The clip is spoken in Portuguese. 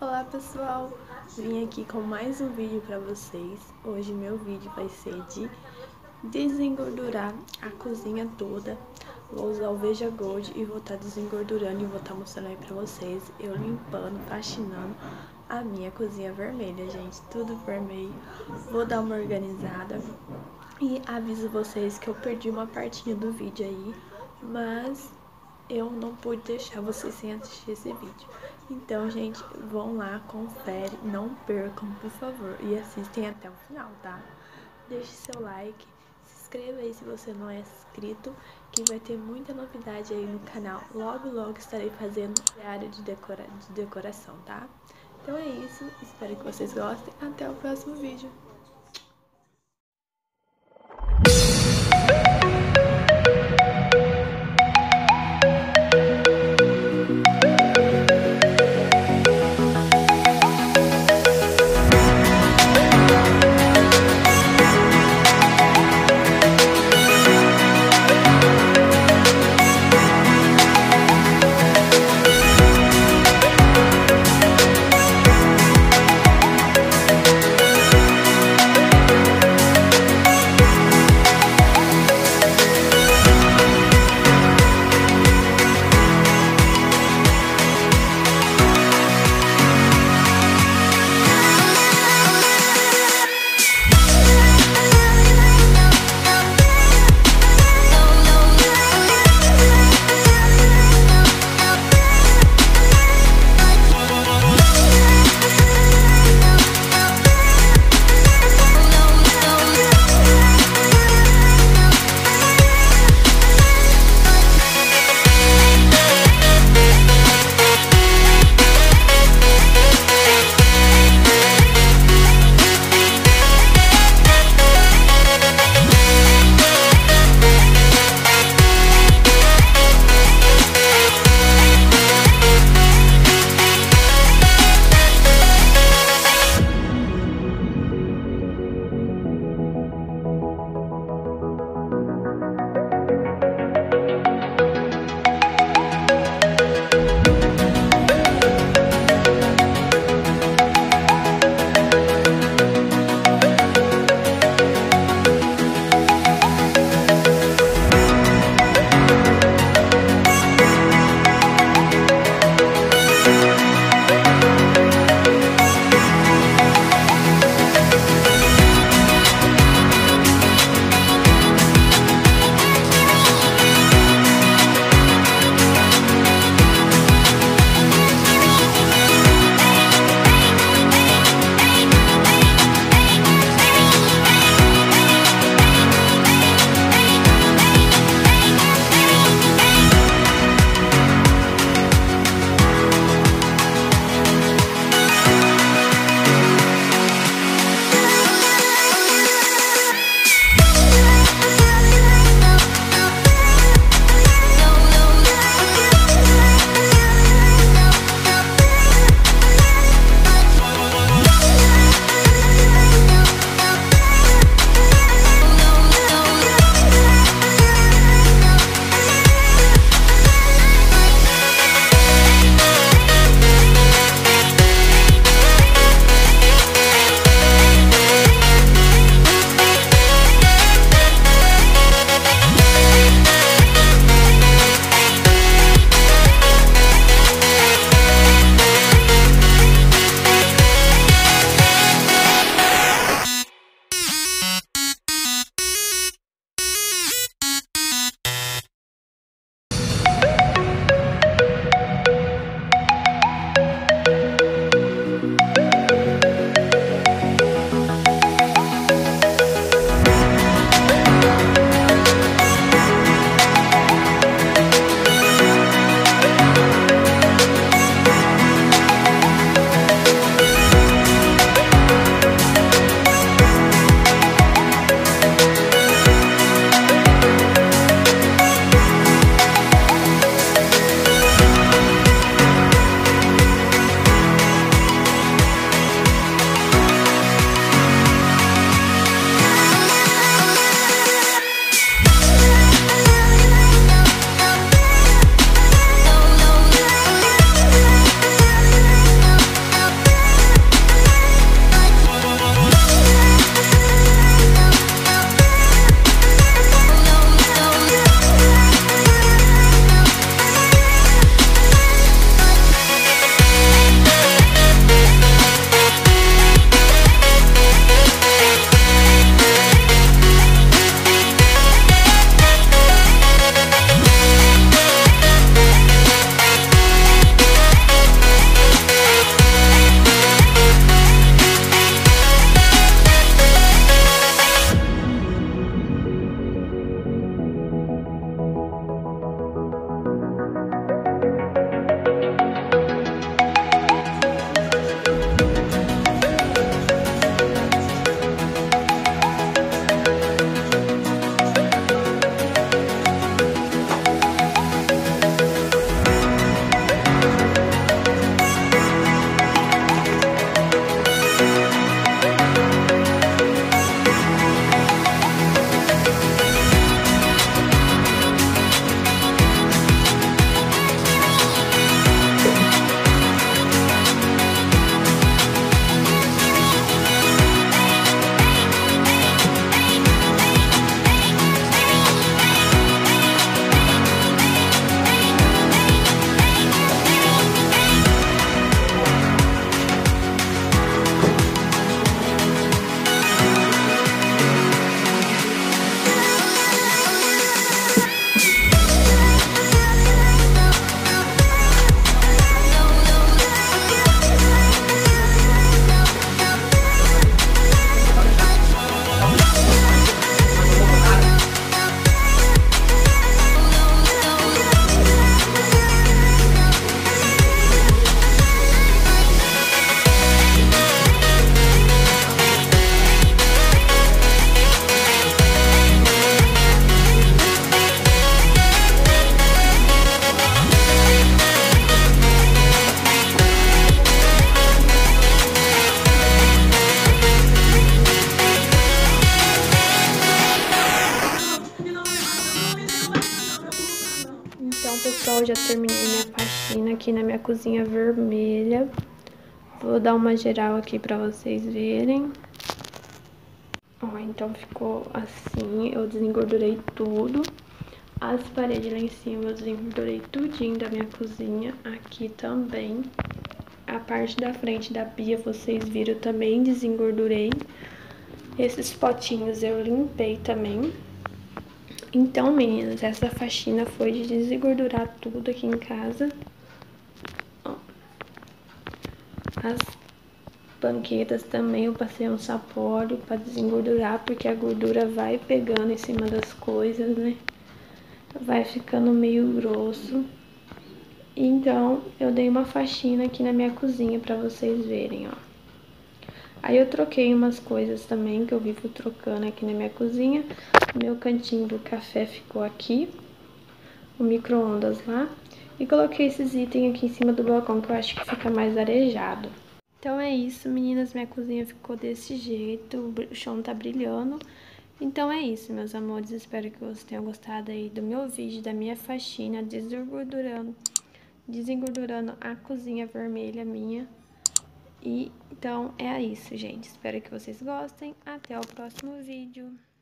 Olá pessoal, vim aqui com mais um vídeo para vocês. Hoje meu vídeo vai ser de desengordurar a cozinha toda. Vou usar o Veja Gold e vou estar desengordurando e vou estar mostrando aí para vocês eu limpando, faxinando a minha cozinha vermelha, gente, tudo vermelho. Vou dar uma organizada e aviso vocês que eu perdi uma partinha do vídeo aí, mas eu não pude deixar vocês sem assistir esse vídeo. Então, gente, vão lá, confere, não percam, por favor, e assistem até o final, tá? Deixe seu like, se inscreva aí se você não é inscrito, que vai ter muita novidade aí no canal. Logo estarei fazendo a área de decoração, tá? Então é isso, espero que vocês gostem. Até o próximo vídeo. já terminei minha faxina aqui na minha cozinha vermelha. Vou dar uma geral aqui pra vocês verem. Ó, então ficou assim, eu desengordurei tudo. As paredes lá em cima eu desengordurei tudinho da minha cozinha, aqui também. A parte da frente da pia, vocês viram, eu também desengordurei. Esses potinhos eu limpei também. Então, meninas, essa faxina foi de desengordurar tudo aqui em casa. Ó. As banquetas também eu passei um sapóleo pra desengordurar, porque a gordura vai pegando em cima das coisas, né? Vai ficando meio grosso. Então, eu dei uma faxina aqui na minha cozinha pra vocês verem, ó. Aí eu troquei umas coisas também, que eu vivo trocando aqui na minha cozinha. O meu cantinho do café ficou aqui, o micro-ondas lá. E coloquei esses itens aqui em cima do balcão, que eu acho que fica mais arejado. Então é isso, meninas, minha cozinha ficou desse jeito, o chão tá brilhando. Então é isso, meus amores, espero que vocês tenham gostado aí do meu vídeo, da minha faxina, desengordurando a cozinha vermelha minha. E então é isso, gente. Espero que vocês gostem. Até o próximo vídeo.